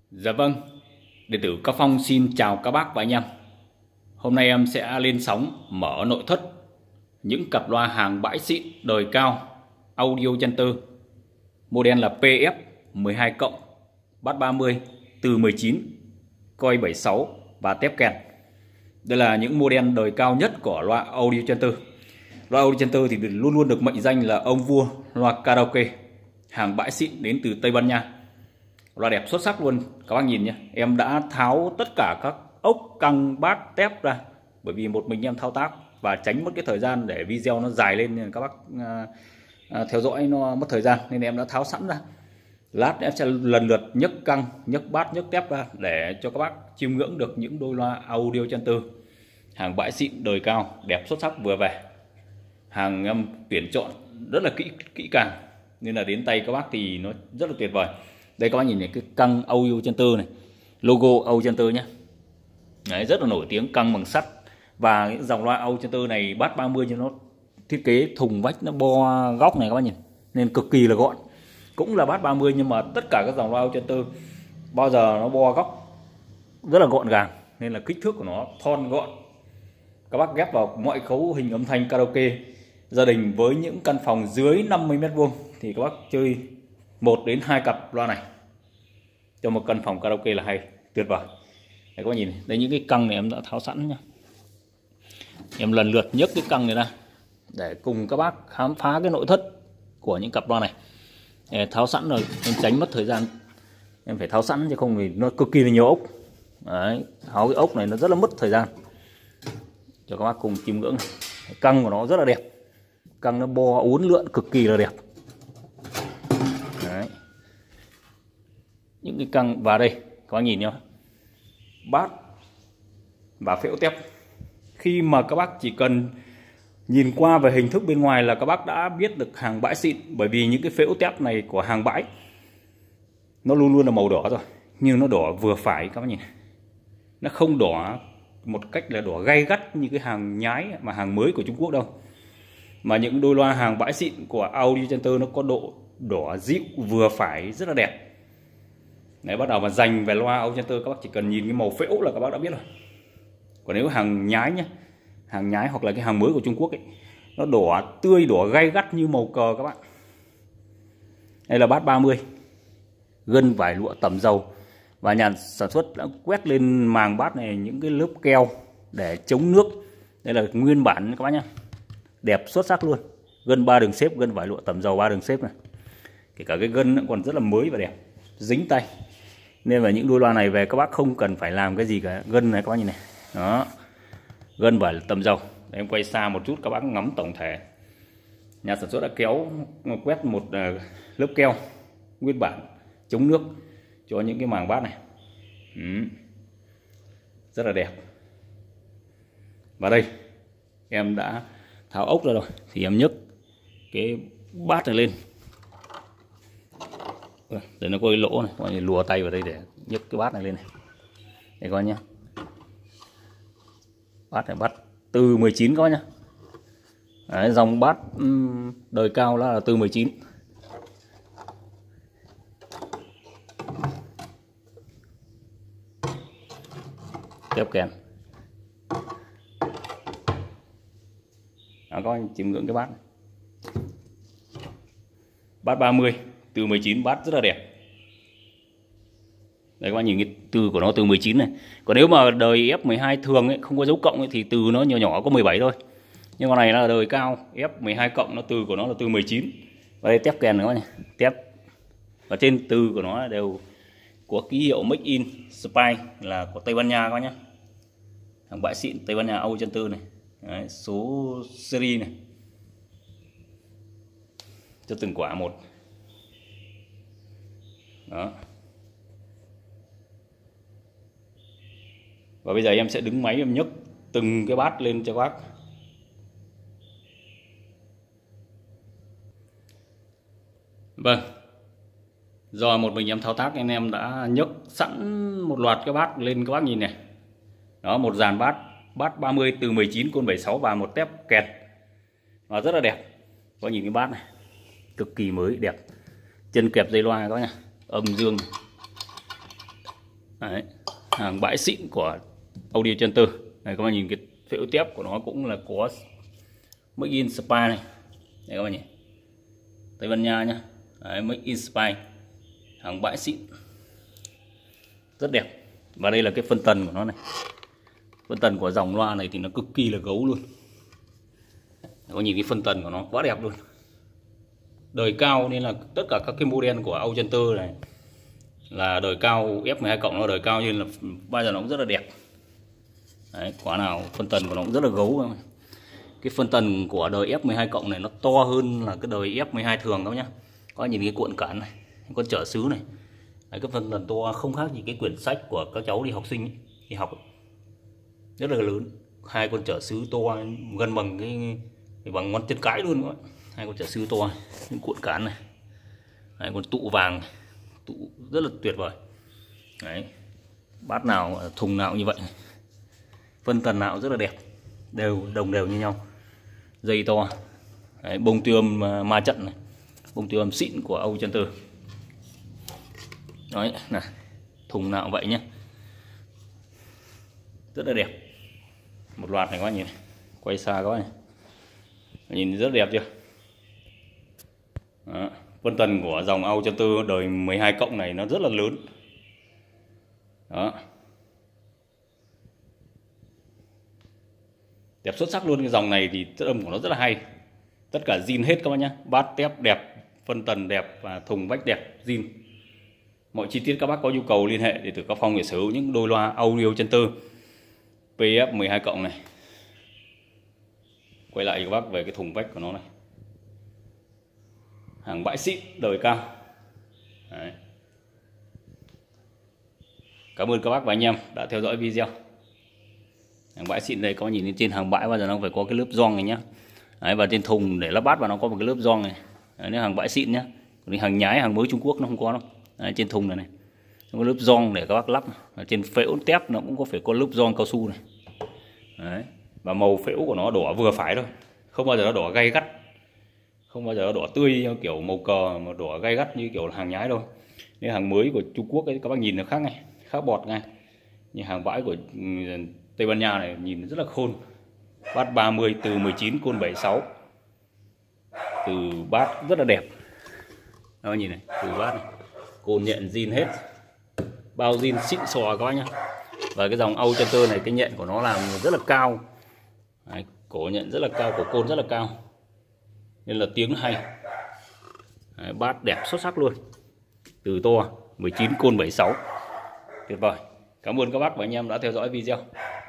Dạ vâng, điện tử Cao Phong xin chào các bác và anh em. Hôm nay em sẽ lên sóng mở nội thất những cặp loa hàng bãi xịn đời cao Audio Center. Model là PF12 cộng, bass 30, từ 19, coil 76 và tép kèn. Đây là những model đời cao nhất của loa Audio Center. Loa Audio Center thì luôn luôn được mệnh danh là ông vua loa karaoke, hàng bãi xịn đến từ Tây Ban Nha. Loa đẹp xuất sắc luôn các bác nhìn nhé. Em đã tháo tất cả các ốc, căng, bát, tép ra, bởi vì một mình em thao tác và tránh mất cái thời gian để video nó dài lên, nên các bác theo dõi nó mất thời gian, nên em đã tháo sẵn ra. Lát em sẽ lần lượt nhấc căng, nhấc bát, nhấc tép ra để cho các bác chiêm ngưỡng được những đôi loa Audio Center hàng bãi xịn đời cao, đẹp xuất sắc vừa về. Hàng em tuyển chọn rất là kỹ càng, nên là đến tay các bác thì nó rất là tuyệt vời. Đây các bác nhìn này, cái căng Audio Center này, logo Audio Center nhé. Đấy, rất là nổi tiếng, căng bằng sắt. Và cái dòng loa Audio Center này bass 30 cho nó thiết kế thùng vách nó bo góc này các bác nhìn, nên cực kỳ là gọn. Cũng là bass 30 nhưng mà tất cả các dòng loa Audio Center bao giờ nó bo góc rất là gọn gàng, nên là kích thước của nó thon gọn. Các bác ghép vào mọi cấu hình âm thanh karaoke gia đình với những căn phòng dưới 50 m² thì các bác chơi 1 đến 2 cặp loa này cho một căn phòng karaoke là hay, tuyệt vời. Đây các bác nhìn, đây những cái căng này em đã tháo sẵn nhá. Em lần lượt nhấc cái căng này ra để cùng các bác khám phá cái nội thất của những cặp loa này. Tháo sẵn rồi em tránh mất thời gian, em phải tháo sẵn chứ không thì nó cực kỳ là nhiều ốc. Đấy, tháo cái ốc này nó rất là mất thời gian, cho các bác cùng chiêm ngưỡng. Căng của nó rất là đẹp, căng nó bo uốn lượn cực kỳ là đẹp. Đấy, những cái căng vào đây các bác nhìn nhá, bát và phễu tép. Khi mà các bác chỉ cần nhìn qua về hình thức bên ngoài là các bác đã biết được hàng bãi xịn, bởi vì những cái phễu tép này của hàng bãi nó luôn luôn là màu đỏ rồi, nhưng nó đỏ vừa phải các bác nhìn, nó không đỏ một cách là đỏ gay gắt như cái hàng nhái mà hàng mới của Trung Quốc đâu. Mà những đôi loa hàng bãi xịn của Audio Center nó có độ đỏ dịu vừa phải, rất là đẹp. Đấy, bắt đầu mà dành về loa Audio Center các bác chỉ cần nhìn cái màu phễu là các bác đã biết rồi. Còn nếu hàng nhái nhé, hàng nhái hoặc là cái hàng mới của Trung Quốc ấy, nó đỏ tươi, đỏ gay gắt như màu cờ các bạn. Đây là bass 30, gân vải lụa tẩm dầu, và nhà sản xuất đã quét lên màng bass này những cái lớp keo để chống nước. Đây là nguyên bản các bác nhé, đẹp xuất sắc luôn. Gân 3 đường xếp, gân vải lụa tẩm dầu 3 đường xếp này, kể cả cái gân còn rất là mới và đẹp, dính tay. Nên là những đôi loa này về các bác không cần phải làm cái gì cả. Gân này các bác nhìn này, đó, gân vải tẩm dầu. Để em quay xa một chút các bác ngắm tổng thể. Nhà sản xuất đã quét một lớp keo nguyên bản chống nước cho những cái màng bass này. Rất là đẹp. Và đây em đã tháo ốc ra rồi, thì em nhấc cái bass này lên. Để nó có cái lỗ này, mọi người lùa tay vào đây để nhấc cái bass này lên này. Đây coi nhé, bass này bass từ 19 các bác nhá. Đấy, dòng bass đời cao là từ 19. Tép kèn. Đó, các anh chiêm ngưỡng cái bass này. Bass 30 từ 19, bass rất là đẹp. Đây các bạn nhìn cái từ của nó từ 19 này. Còn nếu mà đời F12 thường ấy, không có dấu cộng ấy, thì từ nó nhỏ nhỏ có 17 thôi. Nhưng con này là đời cao F12 cộng, nó từ của nó là từ 19. Và đây tép kèn nữa nhỉ, tép. Và trên từ của nó đều có ký hiệu Make in Spain, là của Tây Ban Nha các bác nhé. Hàng bãi xịn Tây Ban Nha Audio Center này. Đấy, số series này cho từng quả một. Đó. Và bây giờ em sẽ đứng máy, em nhấc từng cái bass lên cho các bác. Vâng, do một mình em thao tác nên em đã nhấc sẵn một loạt cái bass lên các bác nhìn này. Đó, một dàn bass 30 từ 19, côn 76 và một tép kẹt. Và rất là đẹp. Có nhìn cái bass này, cực kỳ mới đẹp. Chân kẹp dây loa các bác nhá, âm dương. Đấy, hàng bãi xịn của Audio Chân Tư. Này các bạn nhìn cái phễu tép của nó cũng là có Made in Spain này. Đây các bạn nhìn, Tây Ban Nha nhá. Đấy, Made in Spain, hàng bãi xịn rất đẹp. Và đây là cái phân tần của nó này. Phân tần của dòng loa này thì nó cực kỳ là gấu luôn. Có nhìn cái phân tần của nó quá đẹp luôn, đời cao, nên là tất cả các cái model của Audio Chân Tư này là đời cao, F12 cộng nó đời cao nên là bao giờ nó cũng rất là đẹp. Đấy, quả nào phân tần của nó cũng rất là gấu. Cái phân tần của đời F12 cộng này nó to hơn là cái đời F12 thường các nhá. Có nhìn cái cuộn cản này, con trở xứ này. Đấy, cái phân tần to không khác gì cái quyển sách của các cháu đi học sinh ấy, đi học ấy. Rất là lớn, hai con trở xứ to gần bằng cái bằng ngón chân cái luôn các bạn. Hai con trở xứ to, những cuộn cán này. Đấy, con tụ vàng, tụ rất là tuyệt vời. Đấy, bát nào thùng nào như vậy, phân tần nào rất là đẹp, đều đồng đều như nhau, dây to. Đấy, bông tiêu âm ma trận này, bông tiêu âm xịn của Audio Chân Tư. Đấy này, thùng nào vậy nhé, rất là đẹp. Một loạt này các bạn nhìn, quay xa các bạn này, nhìn rất đẹp chưa. Đó, phân tần của dòng Audio Chân Tư đời 12 cộng này nó rất là lớn. Đó, đẹp xuất sắc luôn. Cái dòng này thì chất âm của nó rất là hay, tất cả zin hết các bạn nhé. Bát tép đẹp, phân tần đẹp và thùng vách đẹp, zin. Mọi chi tiết các bác có nhu cầu liên hệ để Tử Cao Phong để sở hữu những đôi loa Audio Chân Tư PF 12 cộng này. Quay lại các bác về cái thùng vách của nó này, hàng bãi xịn, đời cao. Đấy. Cảm ơn các bác và anh em đã theo dõi video. Hàng bãi xịn đây, có nhìn lên trên hàng bãi bao giờ nó phải có cái lớp gioăng này nhá. Đấy, và trên thùng để lắp bát vào nó có một cái lớp gioăng này. Đấy, nếu hàng bãi xịn nhá. Còn hàng nhái, hàng mới Trung Quốc nó không có đâu. Đấy, trên thùng này này nó có lớp gioăng để các bác lắp. Ở trên phễu tép nó cũng có phải có lớp gioăng cao su này. Đấy. Và màu phễu của nó đỏ vừa phải thôi, không bao giờ nó đỏ gay gắt, không bao giờ nó đỏ tươi như kiểu màu cờ mà đỏ gay gắt như kiểu hàng nhái đâu. Nếu hàng mới của Trung Quốc ấy các bác nhìn nó khác ngay, khác bọt ngay. Nhưng hàng bãi của Tây Ban Nha này nhìn rất là khôn. Bát 30 từ 19 côn 76, từ bát rất là đẹp. Đó nhìn này, từ bát này, côn nhện zin hết, bao zin xịn sò các bác nhá. Và cái dòng Audio Chân Tư này cái nhện của nó làm rất là cao. Đấy, cổ nhện rất là cao, cổ côn rất là cao, nên là tiếng hay. Đấy, bát đẹp xuất sắc luôn, từ to 19 côn 76, tuyệt vời. Cảm ơn các bác và anh em đã theo dõi video.